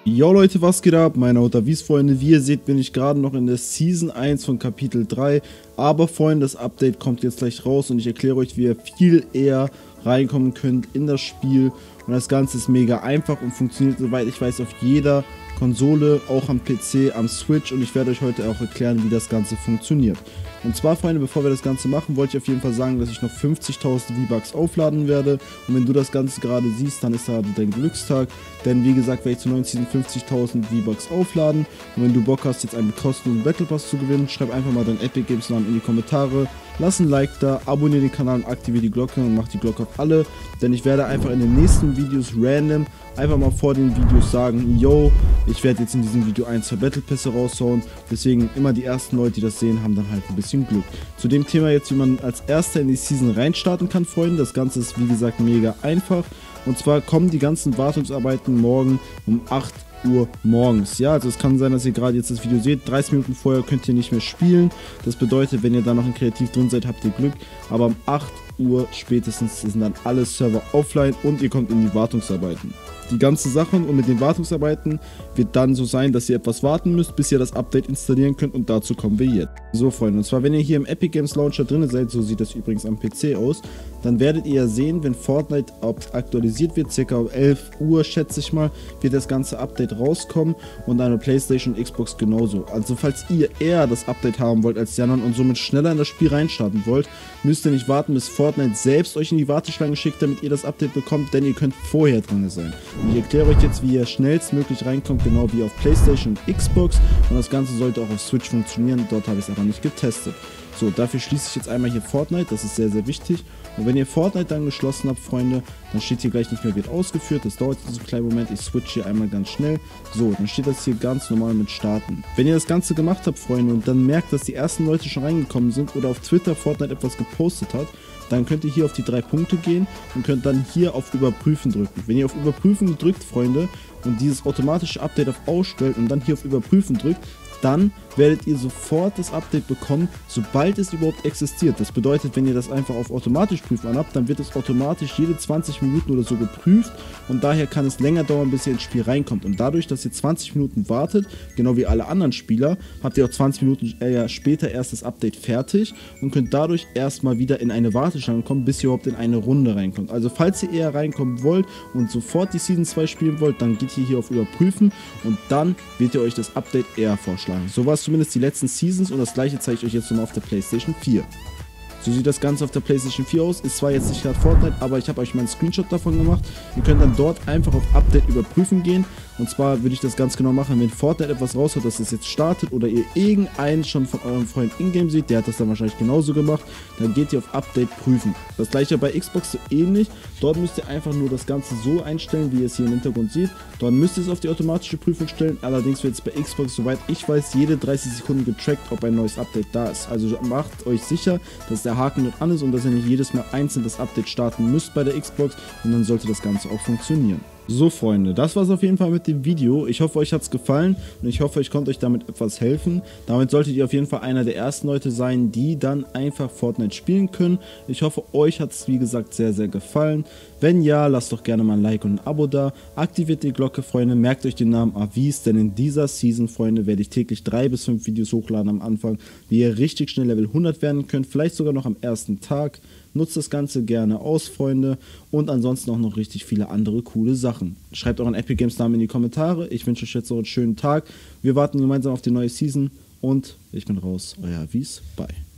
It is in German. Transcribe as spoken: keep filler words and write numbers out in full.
Yo Leute, was geht ab? Meine Otavis-Freunde, wie ihr seht, bin ich gerade noch in der Season eins von Kapitel drei. Aber Freunde, das Update kommt jetzt gleich raus und ich erkläre euch, wie ihr viel eher reinkommen könnt in das Spiel. Und das Ganze ist mega einfach und funktioniert, soweit ich weiß, auf jeder Konsole, auch am P C, am Switch, und ich werde euch heute auch erklären, wie das Ganze funktioniert. Und zwar, Freunde, bevor wir das Ganze machen, wollte ich auf jeden Fall sagen, dass ich noch fünfzigtausend V-Bucks aufladen werde, und wenn du das Ganze gerade siehst, dann ist gerade dein Glückstag, denn wie gesagt, werde ich zu neunzehn fünfzigtausend V-Bucks aufladen, und wenn du Bock hast, jetzt einen kostenlosen Battle Pass zu gewinnen, schreib einfach mal deinen Epic Games Namen in die Kommentare, lass ein Like da, abonniere den Kanal und aktiviere die Glocke und mach die Glocke auf alle, denn ich werde einfach in den nächsten Videos random einfach mal vor den Videos sagen, yo, ich werde jetzt in diesem Video ein, zwei Battle Pässe raushauen, deswegen immer die ersten Leute, die das sehen, haben dann halt ein bisschen Glück. Zu dem Thema jetzt, wie man als erster in die Season reinstarten kann, Freunde, das Ganze ist wie gesagt mega einfach, und zwar kommen die ganzen Wartungsarbeiten morgen um acht Uhr morgens. Ja, also es kann sein, dass ihr gerade jetzt das Video seht, dreißig Minuten vorher könnt ihr nicht mehr spielen, das bedeutet, wenn ihr da noch in Kreativ drin seid, habt ihr Glück, aber um acht Uhr spätestens sind dann alle Server offline und ihr kommt in die Wartungsarbeiten. Die ganze Sache und mit den Wartungsarbeiten wird dann so sein, dass ihr etwas warten müsst, bis ihr das Update installieren könnt, und dazu kommen wir jetzt. So, Freunde, und zwar wenn ihr hier im Epic Games Launcher drin seid, so sieht das übrigens am P C aus, dann werdet ihr ja sehen, wenn Fortnite aktualisiert wird, circa um elf Uhr schätze ich mal, wird das ganze Update rauskommen, und eine PlayStation und Xbox genauso. Also falls ihr eher das Update haben wollt als die anderen und somit schneller in das Spiel reinstarten wollt, müsst ihr nicht warten, bis Fortnite selbst euch in die Warteschlange schickt, damit ihr das Update bekommt, denn ihr könnt vorher drin sein. Und ich erkläre euch jetzt, wie ihr schnellstmöglich reinkommt, genau wie auf PlayStation und Xbox, und das Ganze sollte auch auf Switch funktionieren, dort habe ich es aber nicht getestet. So, dafür schließe ich jetzt einmal hier Fortnite, das ist sehr, sehr wichtig. Und wenn ihr Fortnite dann geschlossen habt, Freunde, dann steht hier gleich nicht mehr, wird ausgeführt. Das dauert jetzt einen kleinen Moment, ich switch hier einmal ganz schnell. So, dann steht das hier ganz normal mit Starten. Wenn ihr das Ganze gemacht habt, Freunde, und dann merkt, dass die ersten Leute schon reingekommen sind oder auf Twitter Fortnite etwas gepostet hat, dann könnt ihr hier auf die drei Punkte gehen und könnt dann hier auf Überprüfen drücken. Wenn ihr auf Überprüfen drückt, Freunde, und dieses automatische Update auf Ausstellt und dann hier auf Überprüfen drückt, dann werdet ihr sofort das Update bekommen, sobald es überhaupt existiert. Das bedeutet, wenn ihr das einfach auf automatisch prüfen anhabt, dann wird es automatisch jede zwanzig Minuten oder so geprüft, und daher kann es länger dauern, bis ihr ins Spiel reinkommt. Und dadurch, dass ihr zwanzig Minuten wartet, genau wie alle anderen Spieler, habt ihr auch zwanzig Minuten äh, später erst das Update fertig und könnt dadurch erstmal wieder in eine Warteschlange kommen, bis ihr überhaupt in eine Runde reinkommt. Also falls ihr eher reinkommen wollt und sofort die Season zwei spielen wollt, dann geht ihr hier auf Überprüfen und dann wird ihr euch das Update eher vorschlagen. So war es zumindest die letzten Seasons, und das gleiche zeige ich euch jetzt nochmal auf der PlayStation vier. So sieht das Ganze auf der PlayStation vier aus. Ist zwar jetzt nicht gerade Fortnite, aber ich habe euch mal einen Screenshot davon gemacht. Ihr könnt dann dort einfach auf Update überprüfen gehen. Und zwar würde ich das ganz genau machen, wenn Fortnite etwas raushaut, dass es jetzt startet, oder ihr irgendeinen schon von eurem Freund in-game seht, der hat das dann wahrscheinlich genauso gemacht, dann geht ihr auf Update prüfen. Das gleiche bei Xbox so ähnlich. Dort müsst ihr einfach nur das Ganze so einstellen, wie ihr es hier im Hintergrund seht. Dort müsst ihr es auf die automatische Prüfung stellen. Allerdings wird es bei Xbox, soweit ich weiß, jede dreißig Sekunden getrackt, ob ein neues Update da ist. Also macht euch sicher, dass der Haken dort an ist und dass ihr nicht jedes Mal einzeln das Update starten müsst bei der Xbox, und dann sollte das Ganze auch funktionieren. So, Freunde, das war es auf jeden Fall mit dem Video. Ich hoffe, euch hat es gefallen, und ich hoffe, ich konnte euch damit etwas helfen. Damit solltet ihr auf jeden Fall einer der ersten Leute sein, die dann einfach Fortnite spielen können. Ich hoffe, euch hat es wie gesagt sehr, sehr gefallen. Wenn ja, lasst doch gerne mal ein Like und ein Abo da. Aktiviert die Glocke, Freunde, merkt euch den Namen Avis, denn in dieser Season, Freunde, werde ich täglich drei bis fünf Videos hochladen am Anfang, wie ihr richtig schnell Level hundert werden könnt, vielleicht sogar noch am ersten Tag. Nutzt das Ganze gerne aus, Freunde, und ansonsten auch noch richtig viele andere coole Sachen. Schreibt euren Epic Games Namen in die Kommentare. Ich wünsche euch jetzt noch einen schönen Tag. Wir warten gemeinsam auf die neue Season, und ich bin raus. Euer Avis. Bye.